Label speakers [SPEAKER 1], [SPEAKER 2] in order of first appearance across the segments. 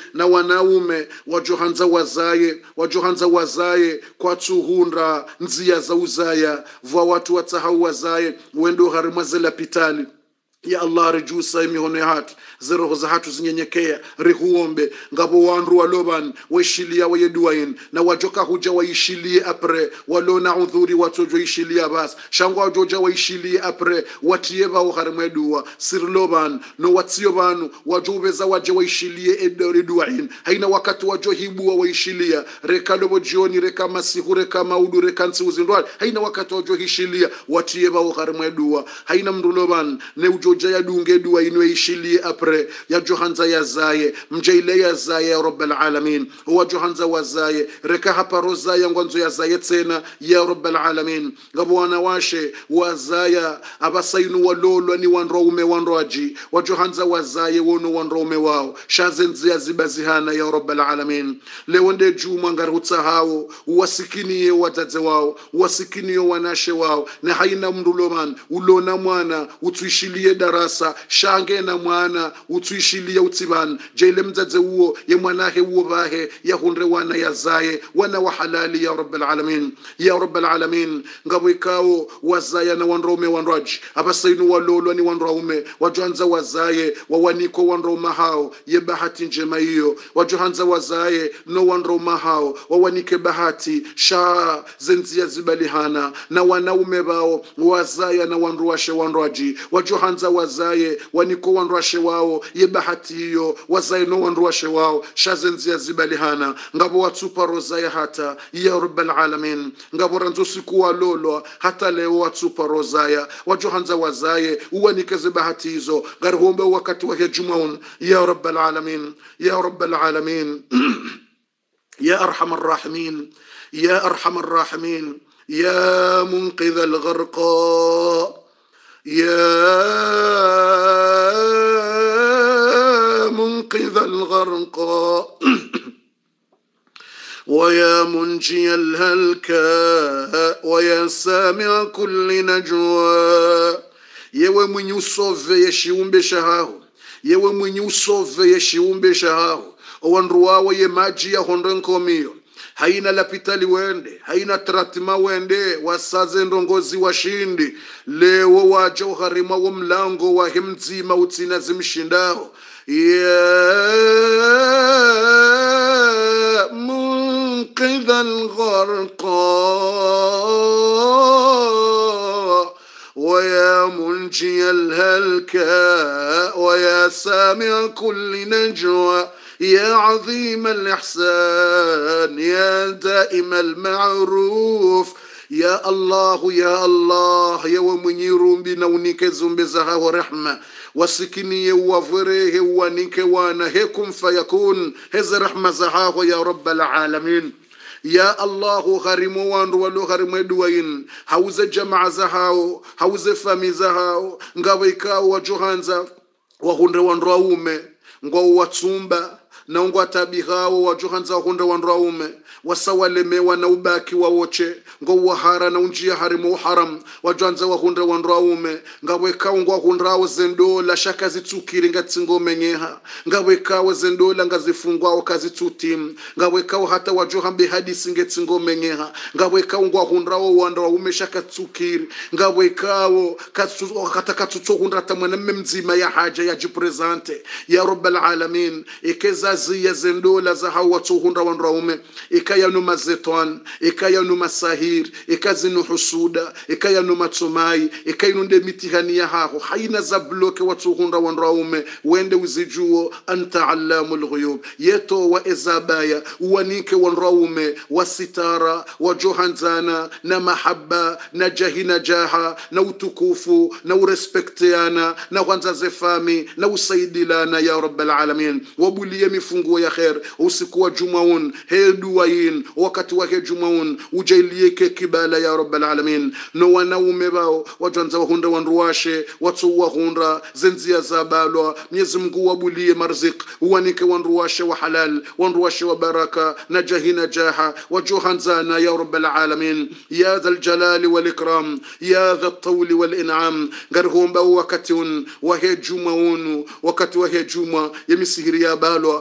[SPEAKER 1] na wanaume wajohanza wazaye kwa tuhunda nzia za uzaya vwa watu watahau wazaye wendo harimazela pitali. Ya Allah rejusa imihono hatu zeroho za hatu zinyenyekea rihuombe ngabo wanru waloban waishilia wayeduain na wajoka huja waishilie apre walona udhuri watojo ishilia bas shangwa wajoja waishilie apre watieba uharimedua sirloban no watio banu wajobeza waje waishilie eduain haina wakati wajohibua waishilia rekalobo jioni reka masihu reka maudu reka nsi uzindwali haina wakati wajohishilia watieba uharimedua haina mruloban ne ujoja ya dunge dua inwe ishilie apre ya johanza ya zaye mjaile ya zaye ya rabbal alamin huwa johanza wa zaye reka hapa roza ya ngwanzo ya zaye tena ya rabbal alamin ngabo wanawashe wa zaya abasainu walolo ni wanroume wanroaji wa johanza wa zaye wono wanroume wao shazenzi ya zibazihana ya rabbal alamin lewonde juma ngaruta hao uwasikiniye wadaze wao uwasikiniye wanashe wao na haina mruloman ulona mwana utuishilie darasa shange na mwana utuishilia utiban jaile mzaze uo ye mwanahe uo bahe ya hunre wana ya zaye wana wa halali ya rabbal alamin ya rabbal alamin ngabo ikao wazaya na wanrome wanraji abasainu walolo ni wanraume wajohanza wazaye wawaniko wanroma hao ye bahati njema hiyo wajohanza wazaye no wanroma hao wawanike bahati sha zenzia zibalihana na wanaume bao wazaya na wanruashe wanraji wajohanza wazaye waniko wanruashe wao ye bahati hiyo wazaye no wanruashe wao shazenzia zibalihana ngabo watupa rozaya hata ya rabbal alamin ngabo ranzo siku walolo hata leo watupa rozaya wajohanza wazaye uwanikeze bahati hizo garhombe wakati wa jumaun ya rabbal alamin ya rabbal alamin ya arhamar rahimin ya arhamar rahimin ya munqidh al-gharqa يا منقذ الغرقى ويا منجي الهلكاء ويا سامع كل نجوى yewe mwenye usove yeshiumbe shahahu yewe mwenye usove yeshiumbe shahahu owanruwawo ye maji ya hondonkomio haina lapitali wende haina tratima wende wasaze ndongozi washindi leo waja uharima wa mlango wa himzima utina zimshindao ya munqidh al-gharqa wa ya munji al-halka wa ya sami' kulli najwa يا عظيم الإحسان يا دائم المعروف يا الله يا الله يا ومنيرون بنونك زنبزها ورحمة وسكني وفره ونك ونهكم فيكون هز رحمة زهاه يا رب العالمين يا الله غريموان ولو غريمدوين هوز جمع زهاو هوز فمي زهاو ngawika wajohanza wahunde wanraume ngo watsumba na ngo atabihao wajohanza hunde wanraume wasawalemewa na ubaki wawoche ngo wahara na unjia harimu haram wajohanza wahunde wanraume ngaweka ngo hundrao zendola shaka zitsukiri ngatsingo menyeha ngaweka zendola ngazifungwa wakazitutim ngaweka hata wajohambe hadisi ngetsingo menyeha ngaweka ngo hundrao wanraume shaka tsukiri ngaweka kataka tutsohundra tamana mzima ya haja ya jipresente ya rabbal alamin ikezazi ya zendola za hawa tuhundra wanraume ikayanu mazeton ikayanu masahir ikazinu husuda ikayanu matumai ikayanu nde mitihani ya haho haina za bloke watuhundra wanraume wende uzijuo anta allamul ghuyub yeto wa ezabaya uwanike wanraume wasitara wajohanzana na mahaba na jahina jaha na utukufu na urespekteana na kwanza zefami na usaidilana ya rabbal alamin wabulie mifunguo ya khair usiku wa jumaun heduain wakati wa jumaun ujailieke kibala ya rabbal alamin no wanaume bao wajanza wahunda wanruashe watu wahunda zenzia zabalwa Mwenyezi Mungu wabulie marzik uwanike wanruashe wa halal wanruashe wa baraka na jahina jaha wajohanzana ya rabbal alamin ya dhal jalali wal ikram ya dhal tawli wal in'am garhomba wakati wa jumaun wakati wa juma yemisihiri ya balwa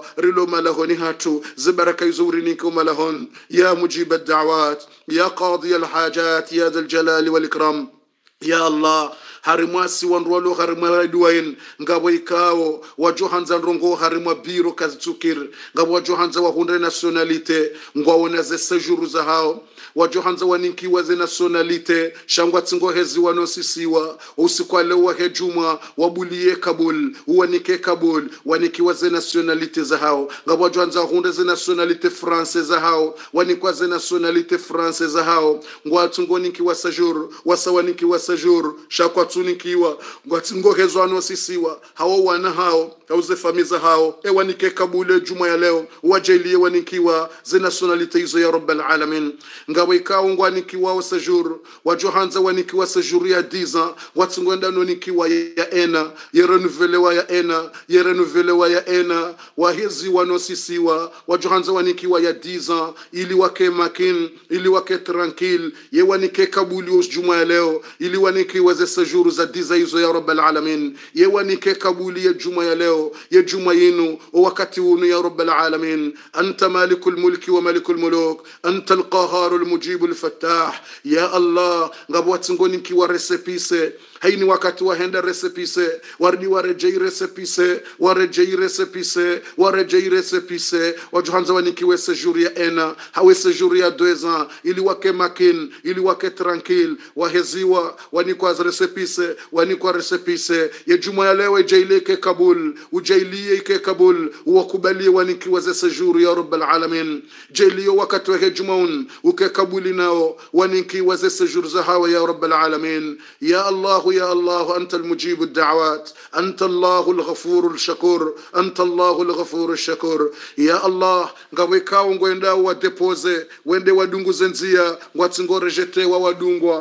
[SPEAKER 1] rilo malahoni hatu zibaraka yuzuri niko malahon ya mujib ad-da'wat ya qadi al-hajat ya dhal jalali wal ikram ya Allah harimwasi wanrolo harimwa duwain ngabo ikao wajohanza rongo harimwa biro kazitukir ngabo wajohanza wa hundre nationalite ngwaona ze séjour za hao wajohanza waninkiwa ze nationalite shangwa tsingo hezi wanosisiwa usikwale wa hejuma wabulie Kabul uwanike Kabul wanikiwa ze nationalite za hao ngabo wajohanza hundre ze nationalite française za hao wanikwa ze nationalite française za hao ngwa tsingo ninkiwa séjour wasawanikiwa séjour shakwa tunikiwa ngwatingo hezo anosisiwa hao wana hao auze famiza hao wanike Kabul juma ya leo wajelie wanikiwa ze nationalite hizo ya rabbal alamin ngawe ikao ngwanikiwa wa séjour wajohanza wanikiwa séjour ya 10 ans watsingwenda nonikiwa ya ena yerenuvelewa ya ena yerenuvelewa ya ena wahezi wanosisiwa wajohanza wanikiwa ya 10 ans ili wake makin ili wake tranquille ye wanike Kabul juma ya leo ili wanikiwa ze séjour za 10 hizo ya rabbal alamin ye wanike Kabul ya juma ya leo ya juma yenu wakati wenu ya rabbal alamin anta malikul mulki wa malikul muluk anta al-qahhar al-mujib al-fattah ya Allah ngabwati ngoni kiwa resepise haini wakati wahenda resepise wardi warejei resepise warejei resepise warejei resepise wajohanza wanikiwe séjour ya ena hawe séjour ya 2 ans ili wake makin ili wake tranquille waheziwa wanikwa resepise wanikwa resepise ya juma ya leo jaileke Kabul ujailie ke Kabul wakubalie wanikiwa ze séjour ya rabbal alamin jailio wakati wa jumaun uke Kabul nao wanikiwa ze séjour za hawa ya rabbal alamin ya Allah يا الله أنت المجيب الدعوات أنت الله الغفور الشكور أنت الله الغفور الشكور يا الله ngawekao ngwenda wa depose wende wadungu zenzia ngwatsingo rejete wa wadungwa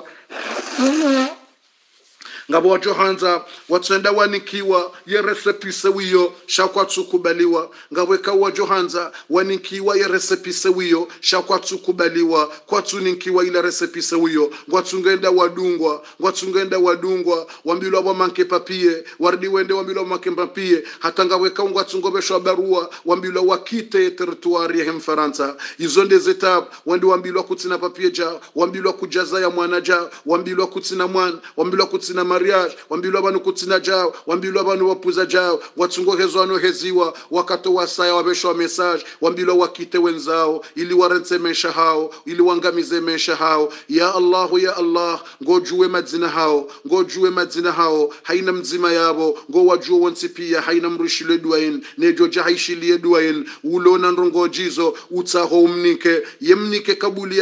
[SPEAKER 1] ngabo wajohanza watsenda wanikiwa yeresepise wiyo shakwa tukubaliwa ngaweka wajohanza wanikiwa yeresepise wiyo shakwa tukubaliwa kwa tuninkiwa ile resepise wiyo ngwatungenda wadungwa wambilwa wa manke papie wardi wende wambilwa wa manke papie hata ngaweka ngwatungobeshwa barua wambilwa wakite territoire ya Mfaransa izonde zeta wende wambilwa kutina papie ja wambilwa kujaza ya mwanaja wambilwa kutina mwana wambilwa kutina mariage wambilwa banu kutina jao wambilwa banu wapuza jao watungo hezo anoheziwa wakato wasaya wabeshwa message wambilwa wakite wenzao ili warense mesha hao ili wangamize mesha hao ya Allah ngojue madzina hao haina mzima yabo ngo wajue wonsi pia haina mrushile duain nejo jahishilie duain ulona ndongo jizo utaho umnike yemnike Kabul ya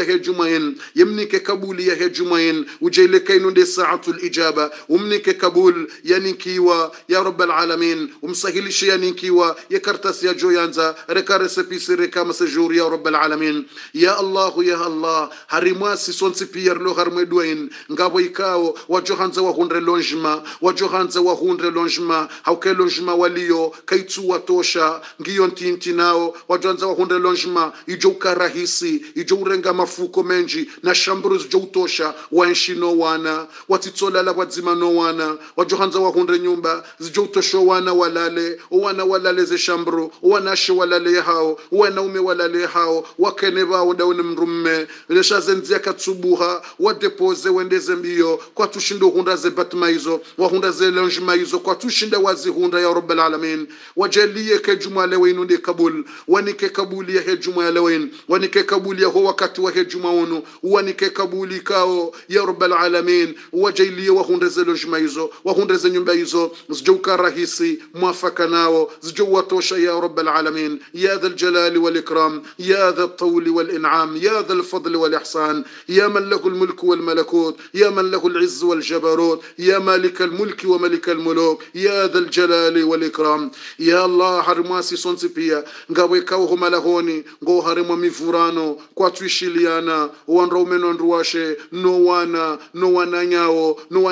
[SPEAKER 1] hejumain ujele kaino de saatul ijaba umnike Kabul yanikiwa ya rabbal alamin umsahilishe yanikiwa ya kartasi ya joyanza reka resepise reka séjour ya rabbal alamin ya Allah harimwasi sonsi pierre lo harmwe duain ngabo ikao wajohanza wa hundre longement hauke longement walio kaitu watosha ngiyo ntinti nao wajohanza wa hundre longement ijo karahisi ijo urenga mafuko menji na shambrus jo utosha wanshino wana watitola la wadzima no wana wajohanza wa hundre nyumba zijo utosho wana walale ze shambru wana she walale hao wana ume walale hao wakene bao daone mrumme neshazenzi akatsubuha wadepose wendeze mbio kwa tushindo hunda ze batmaizo wa hunda ze longmaizo kwa tushinda wazi hunda ya rabbal alamin wajalie ke juma lewenu de Kabul wanike Kabul ya hejuma lewen wanike Kabul ya ho wakati wa hejuma onu wanike Kabul kao ya rabbal alamin wajalie wa hunda ze longmaizo wa hunda ze nyumba hizo zijuka rahisi mwafaka nao zijuwatosha ya rabbal alamin ya dhal jalali wal ikram ya dhal tawli wal in'am ya dhal fadli wal ihsan ya man lahu al mulk wal malakut ya man lahu al izz wal jabarut ya malik al mulk wa malik al muluk ya dhal jalali wal ikram ya Allah harmasi sonsi pia ngawekao humalahoni ngo harimo mivurano kwa tuishiliana wandro umeno ndruashe no wana nyao no wana shwa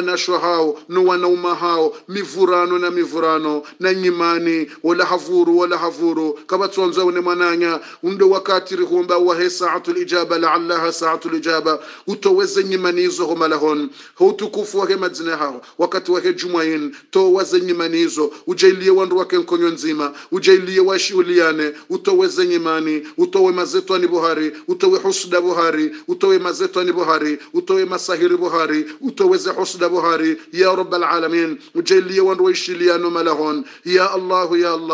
[SPEAKER 1] hao no wanauma hao mivurano na mivurano na nyimani wala havuru kama tuanza une mananya undo wakati rihomba wa sa'atul ijaba la'allaha sa'atul ijaba utoweze nyimanizo homalahon hutukufu wa madzina hao wakati wa jumain to waze nyimanizo ujailie wandu wake nkonyo nzima ujailie washuliane utoweze nyimani utowe mazeto ni Buhari utowe husda Buhari utowe mazeto ni Buhari utowe masahiri Buhari utoweze husda Buhari ya rabbal alamin ujailie wandu washiliano malahon ya Allah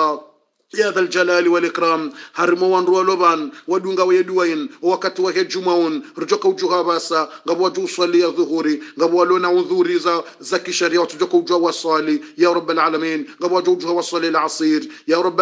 [SPEAKER 1] يا ذا الجلال والإكرام هرموان رولوبان ودونغا ويدوين وقت وهي جمعون رجوك وجوها باسا غبوا جو صلي ظهوري غبوا لونا وذوري زكي شريعة رجوك وجوها وصالي يا رب العالمين غبوا جوها وصلي العصير يا رب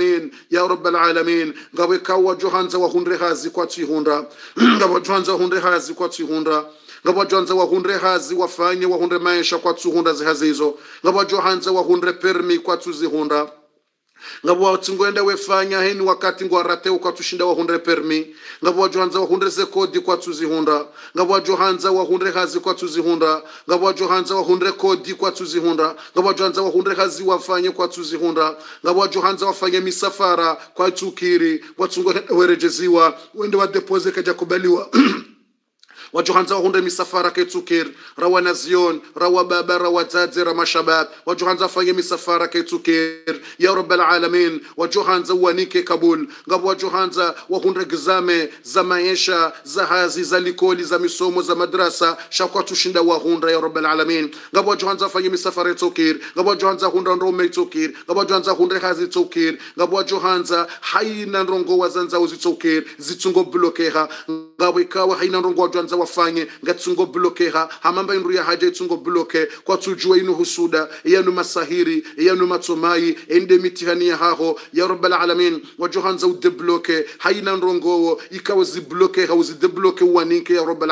[SPEAKER 1] العالمين غبوا كوا جوهانزا وهنري هازي كواتي هنرا غبوا جوهانزا هنري هازي كواتي هنرا ngaba johanza wa hundre hazi wafanye wa hundre maisha kwa tsuhunda zihazizo ngaba johanza wa hundre permi kwa tuzihunda ngabo watsingoenda wefanya heni wakati ngwarate ukatushinda wa hundre permi ngabo wajohanza wa hundre kodi kwa tuzihunda ngabo wajohanza wa hundre hazi kwa tuzihunda ngabo wajohanza wa hundre kodi kwa tuzihunda ngabo wajohanza wa hundre hazi wafanye kwa tuzihunda ngabo wajohanza wafanye misafara kwa tukiri watsingoenda werejeziwa wende wa deposit kaja kubaliwa wajohanza wahunde misafara ketukir rawa nazion rawa baba rawa zadze rawa shabab wajohanza fanye misafara ketukir ya rabbal alamin wajohanza wanike kabul ngabo wajohanza wahunde gizame za maisha za hazi za likoli za misomo za madrasa shakwa tushinda wahunda ya rabbal alamin ngabo wajohanza fanye misafara ketukir ngabo wajohanza hunda ndome ketukir ngabo wajohanza hunde hazi ketukir ngabo wajohanza haina ndongo wazanza uzitukir zitungo blokeha ngabo ikawa haina ndongo wajohanza wafanye ngatsungo blokeha hamamba inru ya haja itsungo bloke kwa tujua inu husuda yanu masahiri yanu matomai ende mitihani ya haho ya rabbal alamin wajohanza udebloke haina ndongo ikawa zibloke hauzi debloke uwanike ya rabbal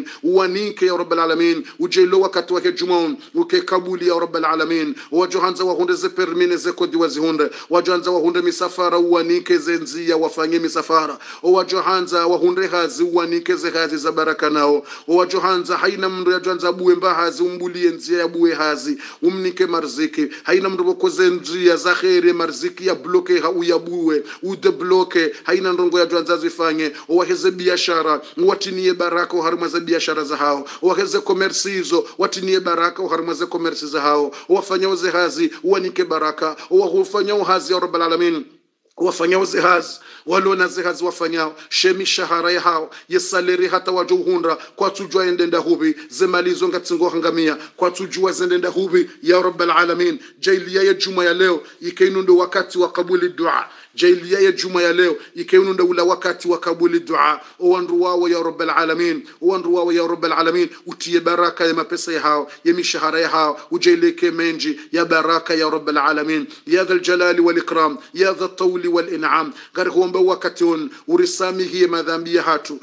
[SPEAKER 1] alamin ujelo wakati wake jumaun uke kabuli ya rabbal alamin wajohanza wahunde ze permine ze kodi wazihunde wajohanza wahunde misafara uwanike ze nzia wafanye misafara wajohanza wahunde hazi uwanike ze hazi za baraka nao wajohanza haina mndu ya johanza buwe mbahazi umbulie nzia ya buwe hazi umnike marziki haina mndu wakoze nzia za khairi marziki ya bloke ha uyabuwe udebloke haina ndongo ya johanza zifanye waheze biashara watinie baraka harima za biashara za hao waheze komersizo watinie baraka harima za komersi za hao wafanya uze hazi uwanike baraka wafanya uhazi ya rabbal alamin wafanya uzihazi walona zihazi wafanya shemi shahara ya hao yesaleri hata wajuhunda kwa tujua endenda hubi zemalizo ngatsingo hangamia kwa tujua zendenda hubi ya rabbal alamin jailia ya juma ya leo ikainundo wakati wa kabuli dua jailia ya juma ya leo ikainundo ula wakati wa kabuli dua owandu wao ya rabbal alamin utie baraka ya mapesa ya hao ya mishahara ya hao ujaileke menji ya baraka ya rabbal alamin ya dhal jalali wal ikram ya dha tawli والإنعام غير هو بوقتون ورسامه مذنبي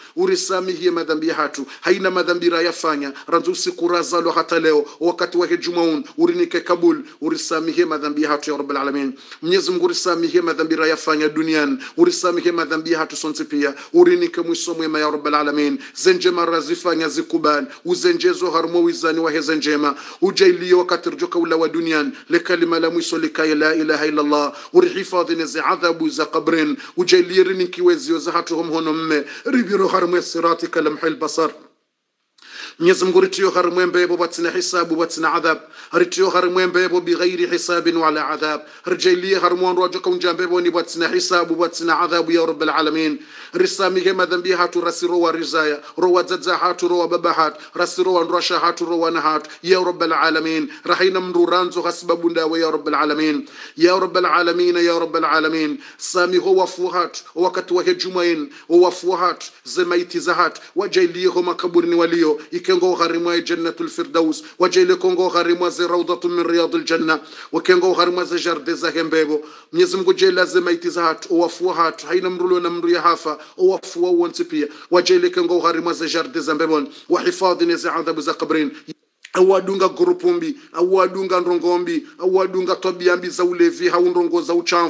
[SPEAKER 1] hatu haina madhambi rayafanya ranzusi kurazalo hata leo wakati wa jumaun urinike kabul urisamihe madhambi hatu ya rabbal alamin Mwenyezi Mungu urisamihe madhambi rayafanya duniani urisamihe madhambi hatu sonte pia urinike mwiso mwema ya rabbal alamin zenjema razifanya zikubali uzenjezo harmo wizani wa hezenjema ujailio wakati rjoka ula wa duniani lekalima la mwiso likaya la ilaha illa Allah urihifadhi nezi adhabu za qabrin ujailirini kiwezio za hatu hono mme ribiro harmo sirati kalamhi albasar Mwenyezi Mungu ritio harmwembe bo batina hisabu batina adhab ritio harmwembe bo bighairi hisabin wala adhab rjailie harmwan rojoka unjambe bo ni batina hisabu batina adhabu ya rabbal alamin risamihe madhambi hatu rasiro wa rizaya rowa zadza hatu rowa babahat rasiro wa nrasha hatu rowa nahat ya rabbal alamin rahina mruranzo hasbabu ndawe ya rabbal alamin ya rabbal alamin samiho wafuhat wakati wa jumain wafuhat zemaiti zahat wajailie ho makaburini walio ikengo gharimwa jannatul firdaus wajele kongo gharimwa za rawdatun min riyadil janna wakengo gharimwa za jarde za hembego Mwenyezi Mungu je lazima itizahat wafuhat haina mrulo na mru ya hafa wafuwa wonte pia wajele kongo gharimwa za jarde za mbebon wa hifadhi za adhabu za qabrin awadunga grupumbi awadunga ndongombi awadunga tobiambi za ulevi haundongo za uchanfu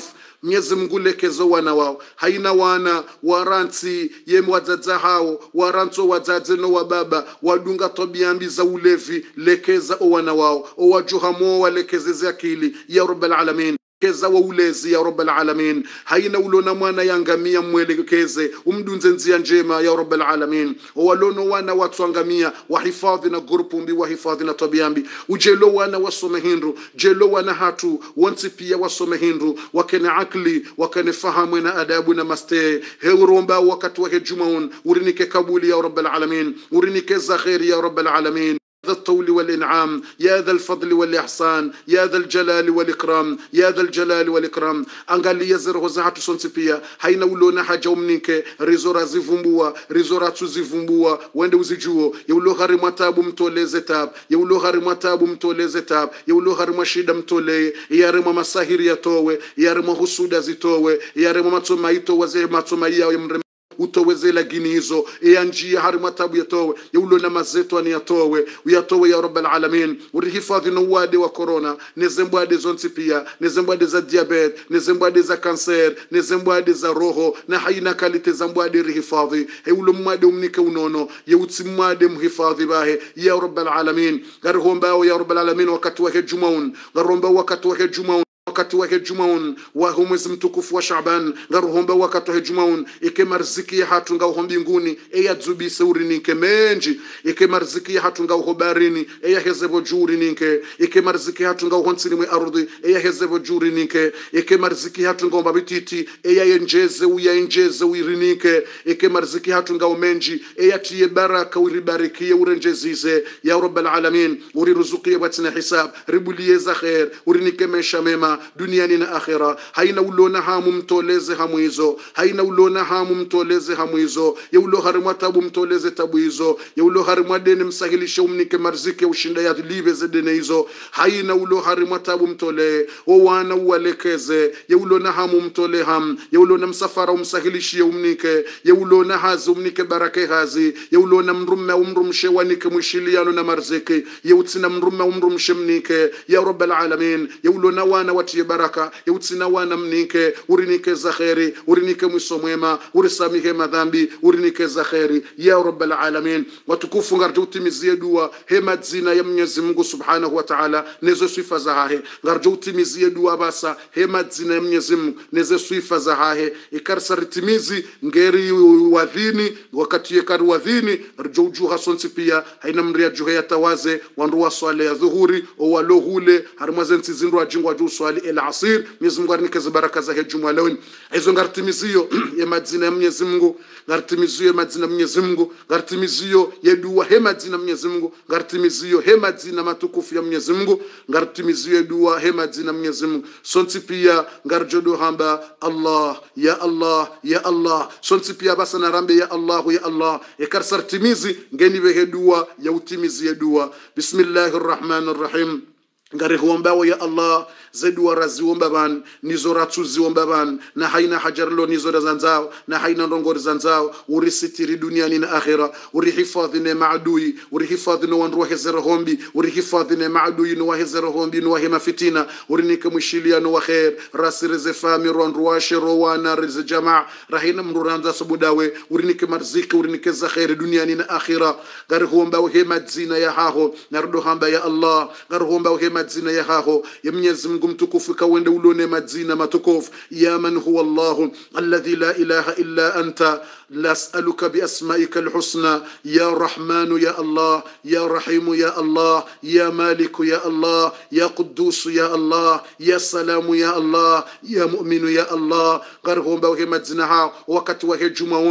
[SPEAKER 1] Mwenyezi Mungu lekezo wana wao haina wana waranti yem wadzadza hao waranto wadzadze no wababa wadunga tobiambi za ulevi lekeza o wana wao o wajuhamo walekezeze akili ya rabbal alamin keza wa ulezi ya rabbal alamin haina ulona mwana yangamia mwelekeze umdunze nzia njema ya rabbal alamin walono wana watwangamia wahifadhi na gurupumbi wahifadhi na tabiambi ujelo wana wasome hindu jelo wana hatu wanti pia wasome hindu wakene akli wakene fahamu na adabu na maste heuromba wakati wa jumaun urinike kabuli ya rabbal alamin urinike za khairi ya rabbal alamin ذا الطول والإنعام يا ذا الفضل والإحسان يا ذا الجلال والإكرام يا ذا الجلال والإكرام angali yazero zahatu sonsi pia haina ulona haja umnike rizora zivumbua rizora tuzivumbua wende uzijuo yaulo hari matabu mtoleze tab yaulo hari matabu mtoleze tab yaulo hari mashida mtole yare masahiri yatowe yare husuda zitowe yare matomaito waze matomaiya ya utowezela gini hizo njia hari matabu yatowe yulo na mazeto ani yatowe uyatowe ya rabbal alamin urihifadhi no wade wa corona nezembwade zonti pia nezembwade za diabete nezembwade za kanser nezembwade za roho na haina kalite za mbwade rihifadhi yulo mwade umnike unono yeuti mwade mhifadhi bahe ya rabbal alamin garhomba ya rabbal alamin wakati wa jumaun garhomba wakati wa jumaun wakati wa jumaun wa mwezi mtukufu wa Shaaban ngaruhomba wakati wa jumaun ikemarزiki ya hatu ngao mbinguni yazubi saurinike menji ikemarزiki ya hatu ngao hobarini hezebo jurinike ikemarزiki ya hatu ngao nsini mwe ardhi hezebo jurinike ikemarزiki ya hatu ngao babititi yenjeze uyaenjeze uirinike ikemarزiki ya hatu ngao menji yatiye baraka uribarikie urenjezize ya rabbal alamin uriruzukie batina hisab ribulie za khair urinike mesha mema duniani na akhira haina ulona hamu mtoleze hamu hizo haina ulona hamu mtoleze hamu hizo yaulo harimwa tabu mtoleze tabu hizo yaulo harimwa deni msahilishe umnike marziki ushinda ya libe zedene hizo haina ulo harimwa tabu mtole wana uwalekeze yaulo na hamu mtole ham yaulo na msafara umsahilishie umnike yaulo na hazi umnike barake hazi yaulo na mrumme umrumshe wanike mwishiliano na marziki yautina mrumme umrumshe mnike ya rabbal alamin yaulo na wana watie baraka yautina wana mnike urinike za khairi urinike mwiso mwema urisamihe madhambi urinike za khairi ya rabbal alamin watukufu ngarje utimizie dua hema zina ya Mwenyezi Mungu subhanahu wa ta'ala nezo sifa za hahe ngarje utimizie dua basa hema zina ya Mwenyezi Mungu nezo sifa za hahe ikarsartimizi ngeri wadhini wakati yekari wadhini rjoju hasonsi pia haina mria juhe yatawaze wanruwa swale ya dhuhuri o walohule harmazensi zinru ajingwa juu swali العصير Mwenyezi Mungu arinike baraka za hejuma leo hizo ngartimizio ya madzina ya Mwenyezi Mungu ngartimizio ya madzina ya Mwenyezi Mungu ngartimizio ya dua he madzina ya Mwenyezi Mungu ngartimizio he madzina matukufu ya Mwenyezi Mungu ngartimizio ya dua he madzina ya Mwenyezi Mungu sonti pia ngarjodo hamba Allah ya Allah ya Allah sonti pia basa na rambe ya Allah ekarsartimizi ngeni vehe dua ya utimizi ya dua bismillahirrahmanirrahim ngari huombao ya Allah zedua raziomba ban nizora tuziomba ban na haina hajarlo nizora zanzao na haina ndongori zanzao urisitiri duniani na akhira urihifadhi ne maadui urihifadhi no wanru wahezero hombi urihifadhi ne maadui no wahezero hombi no wahema fitina urinike mwishilia no khair rasireze fami ronru washiro wana riz jamaa rahina mruranza subudawe urinike marziki urinike za khair duniani na akhira ngari huombao hema zina ya haho nardo hamba ya Allah ngari huombao hema zina ya haho ya Mwenyezi Mungu mtukufu kawende ulone madzina matukufu ya man huwa Allah alladhi la ilaha illa anta nas'aluka bi asma'ika alhusna ya rahman ya Allah ya rahim ya Allah ya malik ya Allah ya quddus ya Allah ya salam ya Allah ya mu'min ya Allah garhomba wa madzina ha wakati wa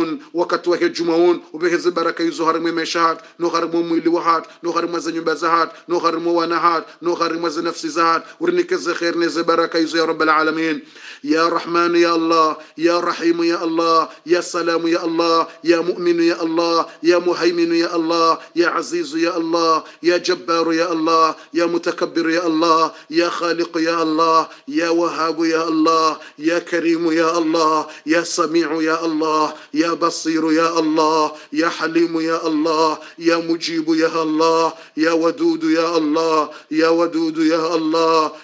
[SPEAKER 1] jumaun ubeheze baraka hizo harimu meshat no harimu mwili wahat no harimu za nyumba zahat no harimu wanahat no harimu za nafsi zahat urinike za khair ne baraka hizo ya rabbal alamin ya rahman ya Allah ya rahim ya Allah ya salam ya Allah ya mu'min ya Allah ya muhaymin ya Allah ya aziz ya Allah ya jabbar ya Allah ya mutakabbir ya Allah ya khaliq ya Allah ya wahhab ya Allah ya karim ya Allah ya sami' ya Allah ya basir ya Allah ya halim ya Allah ya mujib ya Allah ya wadud ya Allah ya wadud ya Allah ya wadud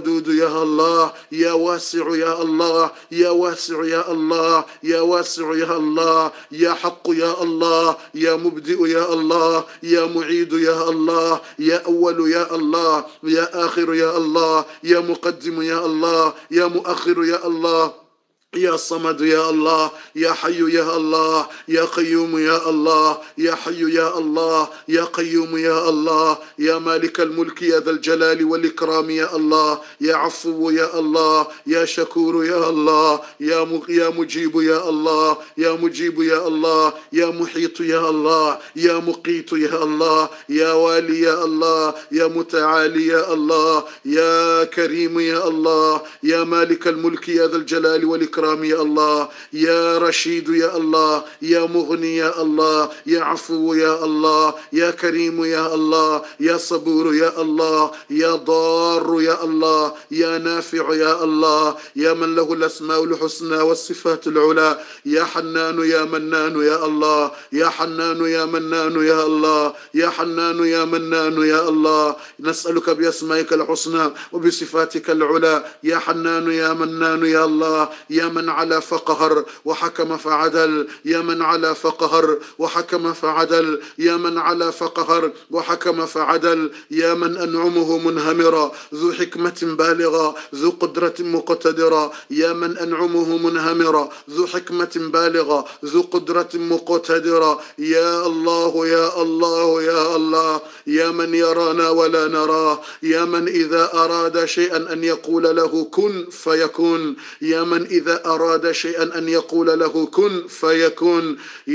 [SPEAKER 1] ودود يا الله، يا واسع يا الله، يا واسع يا الله، يا واسع يا الله، يا حق يا الله، يا مبدئ يا الله، يا معيد يا الله، يا أول يا الله، يا آخر يا الله، يا مقدم يا الله، يا مؤخر يا الله، يا صمد يا الله، يا حي يا الله، يا قيوم يا الله، يا حي يا الله، يا قيوم يا الله، يا مالك الملك يا ذا الجلال والإكرام يا الله، يا عفو يا الله، يا شكور يا الله، يا مجيب يا الله، يا مجيب يا الله، يا محيط يا الله، يا مقيت يا الله، يا والي يا الله، يا متعالي يا الله، يا كريم يا الله، يا مالك الملك يا ذا الجلال والإكرام يا الله، يا رشيد يا الله، يا مغني يا الله، يا عفو يا الله، يا كريم يا الله، يا صبور يا الله، يا ضار يا الله، يا نافع يا الله، يا من له الأسماء الحسنى والصفات العلى، يا حنان يا منان يا الله، يا حنان يا منان يا الله، يا حنان يا منان يا الله. نسألك بأسمائك الحسنى وبصفاتك العلى يا حنان يا منان يا الله، يا من علا فقهر وحكم فعدل، يا من علا فقهر وحكم فعدل، يا من علا فقهر وحكم فعدل، يا من أنعمه منهمرا ذو حكمة بالغة ذو قدرة مقتدرة، يا من أنعمه منهمرا ذو حكمة بالغة ذو قدرة مقتدرة، يا الله يا الله يا الله، يا من يرانا ولا نراه، يا من إذا أراد شيئا أن يقول له كن فيكون، يا من إذا أراد شيئا أن يقول له كن فيكون،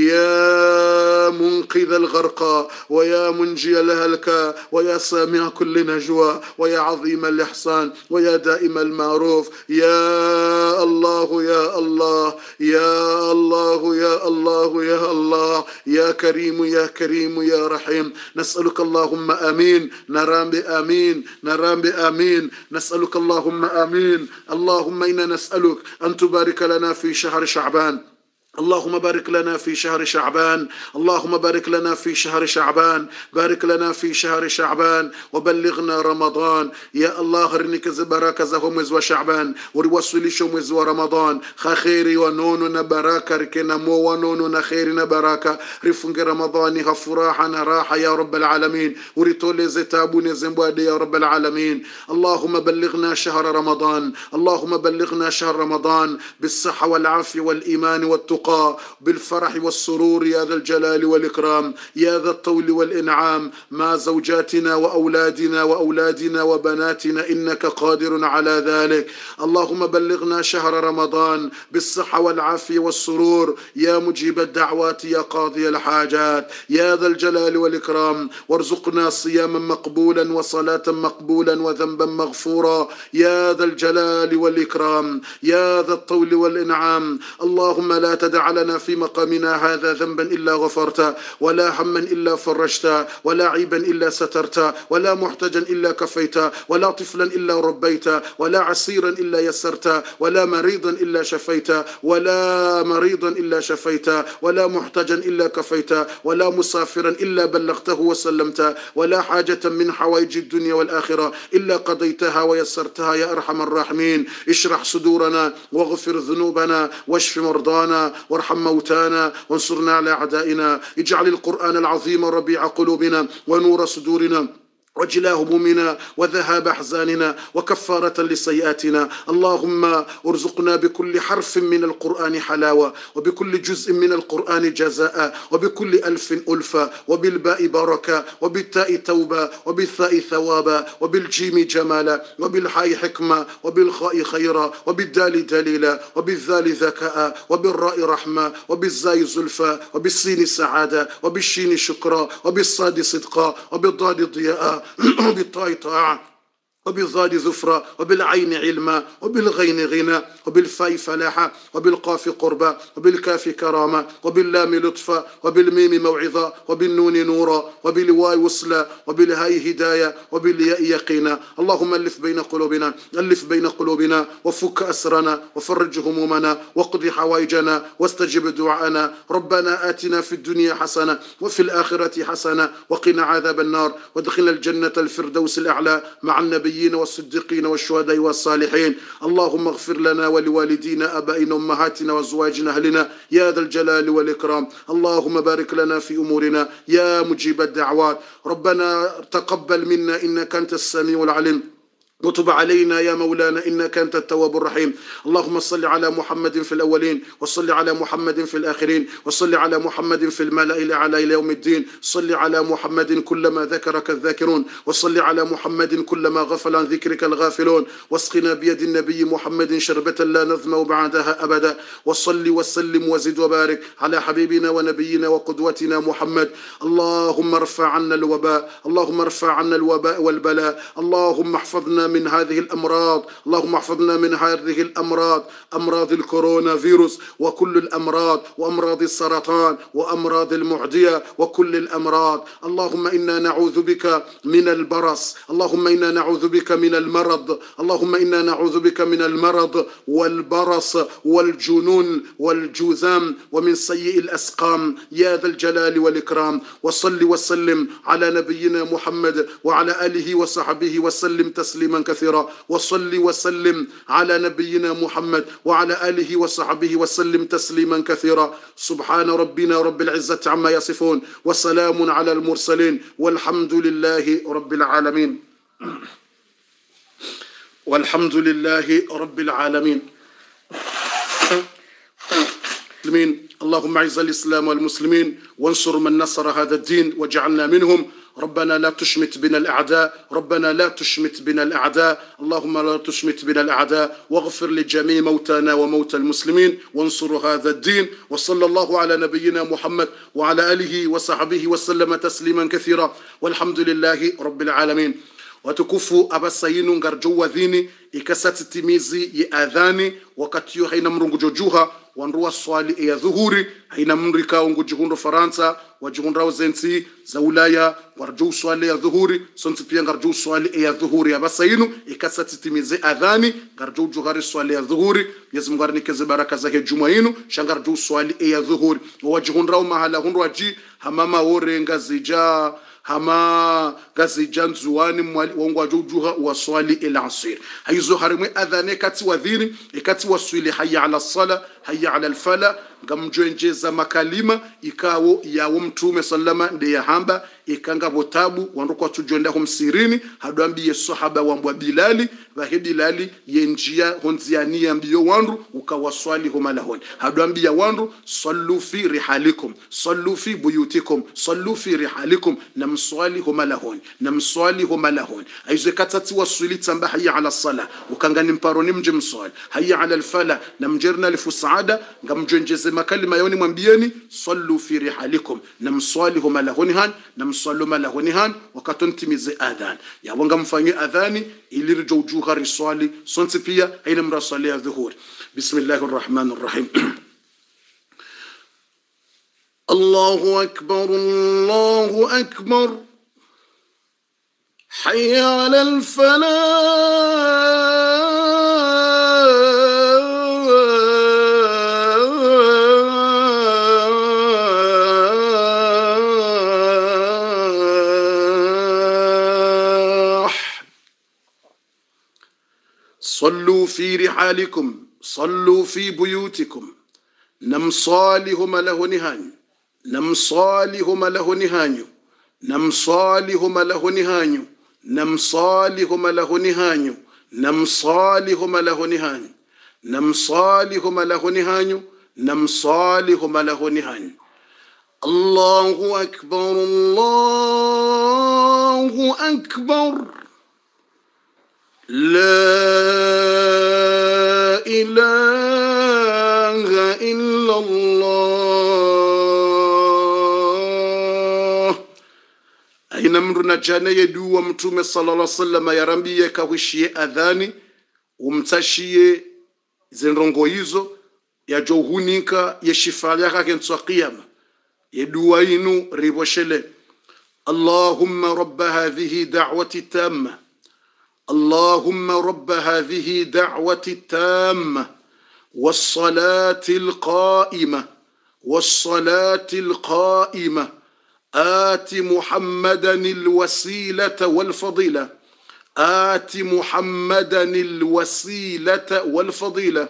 [SPEAKER 1] يا منقذ الغرقى ويا منجي الهلكى ويا سامع كل نجوى ويا عظيم الإحسان ويا دائم المعروف، يا الله يا الله يا الله يا الله يا الله، يا كريم يا كريم يا رحيم. نسألك اللهم آمين، نرام بآمين، نرام بآمين، نسألك اللهم آمين. اللهم إنا نسألك أن تبارك لنا في شهر شعبان، اللهم بارك لنا في شهر شعبان، اللهم بارك لنا في شهر شعبان، بارك لنا في شهر شعبان وبلغنا رمضان. يا الله هرنك زبراك زهم وزو شعبان ورسولي شوم وزو رمضان خيري ونونو نبراك ركنا مو ونونو نخيري نبراك رفنك رمضاني غفراحا راحة يا رب العالمين وريتولي زتابوني زنبوادي يا رب العالمين. اللهم بلغنا شهر رمضان، اللهم بلغنا شهر رمضان بالصحة والعافية والإيمان والتقوى بالفرح والسرور يا ذا الجلال والإكرام، يا ذا الطول والإنعام، مع زوجاتنا وأولادنا وبناتنا إنك قادر على ذلك. اللهم بلغنا شهر رمضان بالصحة والعافية والسرور يا مجيب الدعوات يا قاضي الحاجات يا ذا الجلال والإكرام، وارزقنا صياما مقبولا وصلاة مقبولا وذنبا مغفورا يا ذا الجلال والإكرام، يا ذا الطول والإنعام. اللهم لا تدع لنا في مقامنا هذا ذنبا إلا غفرت، ولا هما إلا فرجت، ولا عيبا إلا سترت، ولا محتجا إلا كفيت، ولا طفلا إلا ربيت، ولا عسيرا إلا يسرت، ولا مريضا إلا شفيت، ولا مريضا إلا شفيت، ولا محتجا إلا كفيت، ولا مسافرا إلا بلغته وسلمت، ولا حاجة من حوائج الدنيا والآخرة إلا قضيتها ويسرتها يا أرحم الراحمين. اشرح صدورنا واغفر ذنوبنا واشف مرضانا وارحم موتانا وانصرنا على أعدائنا. اجعل القرآن العظيم ربيع قلوبنا ونور صدورنا وجلاء همومنا وذهاب أحزاننا وكفارة لسيئاتنا. اللهم ارزقنا بكل حرف من القرآن حلاوة، وبكل جزء من القرآن جزاء، وبكل ألف ألفة، وبالباء بركة، وبالتاء توبة، وبالثاء ثوابا، وبالجيم جمالا، وبالحاء حكمة، وبالخاء خيرا، وبالدال دليلا، وبالذال ذكاء، وبالراء رحمة، وبالزاي زلفى، وبالسين سعادة، وبالشين شكرا، وبالصاد صدقا، وبالضاد ضياء، وبالطاء طاعة، وبالضاد ظفرا، وبالعين علما، وبالغين غنى، وبالفاء فلاحا، وبالقاف قربا، وبالكاف كرامة، وباللام لطفا، وبالميم موعظة، وبالنون نورا، وبالواي وصلا، وبالهاء هداية، وبالياء يقينا. اللهم ألف بين قلوبنا، ألف بين قلوبنا، وفك أسرنا، وفرج همومنا، واقض حوائجنا، واستجب دعاءنا. ربنا آتنا في الدنيا حسنة وفي الآخرة حسنة وقنا عذاب النار، وادخلنا الجنة الفردوس الأعلى مع النبي النبيين والصديقين والشهداء والصالحين. اللهم اغفر لنا ولوالدينا آبائنا أمهاتنا وأزواجنا أهلنا يا ذا الجلال والإكرام. اللهم بارك لنا في أمورنا يا مجيب الدعوات. ربنا تقبل منا إنك أنت السميع العليم، وتب علينا يا مولانا إنك أنت التواب الرحيم. اللهم صل على محمد في الأولين، وصل على محمد في الآخرين، وصل على محمد في الملأ الأعلى إلى يوم الدين. صل على محمد كلما ذكرك الذاكرون، وصل على محمد كلما غفل عن ذكرك الغافلون. واسقنا بيد النبي محمد شربة لا نظمأ بعدها أبدا. وصل وسلم وزد وبارك على حبيبنا ونبينا وقدوتنا محمد. اللهم ارفع عنا الوباء، اللهم ارفع عنا الوباء والبلاء. اللهم احفظنا من هذه الأمراض، اللهم احفظنا من هذه الأمراض، أمراض الكورونا فيروس وكل الأمراض، وأمراض السرطان وأمراض المعدية وكل الأمراض. اللهم إنا نعوذ بك من البرص، اللهم إنا نعوذ بك من المرض، اللهم إنا نعوذ بك من المرض والبرص والجنون والجذام ومن سيء الأسقام يا ذا الجلال والإكرام. وصل وسلم على نبينا محمد وعلى آله وصحبه وسلم تسليما كثيرا. وصل وسلم على نبينا محمد وعلى آله وصحبه وسلم تسليما كثيرا. سبحان ربنا رب العزة عما يصفون، وسلام على المرسلين، والحمد لله رب العالمين. والحمد لله رب العالمين. اللهم اعز الإسلام والمسلمين، وانصر من نصر هذا الدين واجعلنا منهم. ربنا لا تشمت بنا الأعداء، ربنا لا تشمت بنا الأعداء، اللهم لا تشمت بنا الأعداء، واغفر لجميع موتانا وموتى المسلمين، وانصر هذا الدين. وصلى الله على نبينا محمد وعلى آله وصحبه وسلم تسليما كثيرا، والحمد لله رب العالمين. watukufu abasainu ngarjowa dhini ikasati timizi ya adhani wakati yo haina mrungu jojuha wanruwa swali ya dhuhuri haina mrika ungu jihundo Faransa wajihundrao zensi za Ulaya warjou swali ya dhuhuri sonti pia ngarjou swali ya dhuhuri abasainu ikasati timizi adhani ngarjou juhari swali ya dhuhuri Mwenyezi Mungu arnikeze baraka zake jumainu shangarjou swali ya dhuhuri wajihundrao mahala hundu waji hamama wore ngazija hama gazi janzuani wangu wajujuha waswali ila asir haizo harimwe adhane kati wadhini ikati waswili hayya ala sala hayya ala alfala ngamjwenjeza makalima ikawo yawo mtume sallama ndi ya hamba ikanga botabu wanduko tujonda humsirini haduambiye sahaba wambwa Bilali vahe Bilali yenjia honziania mbiyo wandu ukawaswali humalahoni haduambiya wandu sallu fi rihalikum sallu fi buyutikum sallu fi rihalikum namswali humalahoni aizo katati waswili tamba hayya ala sala ukangani mparoni mje mswali hayya ala alfala namjerna lifu saada ngamjwenjeze makalima yoni mwambieni sallu fi rihalikum namswali humalahoni han namswalu malahoni han wakatontimize adhan ya wanga mfanywe adhani ilirjo ujuha riswali sonti pia haina mraswali ya dhuhuri. Bismillahir Rahmanir Rahim. Allahu Akbar Allahu Akbar hayya ala al-falah صلوا في رحالكم صلوا في بيوتكم نمصالهم له نهاني نمصالهم له نهاني نمصالهم له نهاني نمصالهم له نهاني نمصالهم له نهاني نمصالهم له نهاني نمصالهم له نهاني. الله أكبر الله أكبر لا إله إلا الله. أين أمرنا جانا يدو ومتوم صلى الله عليه وسلم يرمبي يكوشي أذاني ومتشي زنرونغو hizo ya johunika yeshifali yake ntwa qiyama yedua inu riboshele. Allahumma rabba hadhihi da'wati tamma اللهم رب هذه دعوة التامة والصلاة القائمة والصلاة القائمة آت محمدا الوسيلة والفضيلة آت محمدا الوسيلة والفضيلة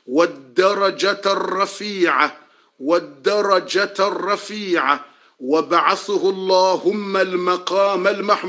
[SPEAKER 1] والدرجة الرفيعة وبعثه اللهم المقام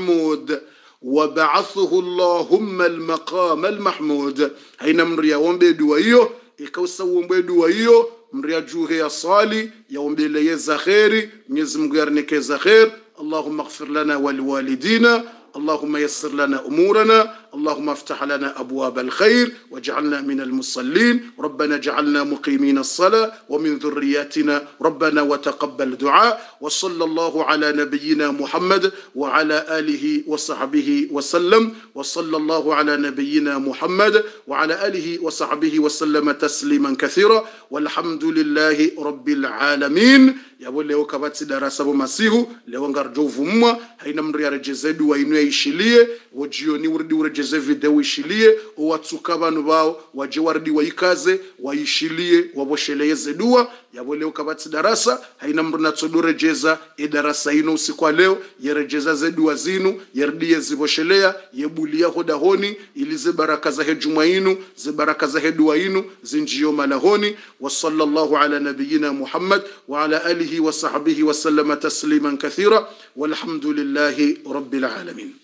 [SPEAKER 1] المحمود. haina mria ombe dua hiyo ikausa uombe dua hiyo mria juhe ya sali ya ombele yeza khairi Mwenyezi Mungu yarnikeza khair. Allahumma ighfir lana wa liwalidina اللهم يسر لنا أمورنا اللهم افتح لنا أبواب الخير واجعلنا من المصلين ربنا اجعلنا مقيمين الصلاة ومن ذرياتنا ربنا وتقبل دعاء وصلى الله على نبينا محمد وعلى آله وصحبه وسلم وصلى الله على نبينا محمد وعلى آله وصحبه وسلم تسليما كثيرا والحمد لله رب العالمين. Yabo leo kabati darasa bo masihu leo ngarjovu mwa haina mri arejeze dua inu ishilie wojioni urdi urejeze video ishilie owatsuka banu bao waje wardi waikaze waishilie wabosheleze dua. Yabo leo kabati darasa haina mri natsodorejeza darasa ino usiku leo yerejeza ze dua zinu yerdie ziboshelea yebulia hodahoni ilize baraka za hejuma inu ze baraka za dua inu zinjio malahoni. Wa sallallahu ala nabiyyina Muhammad wa ala alihi وصحبه وسلم تسليما كثيرا والحمد لله رب العالمين.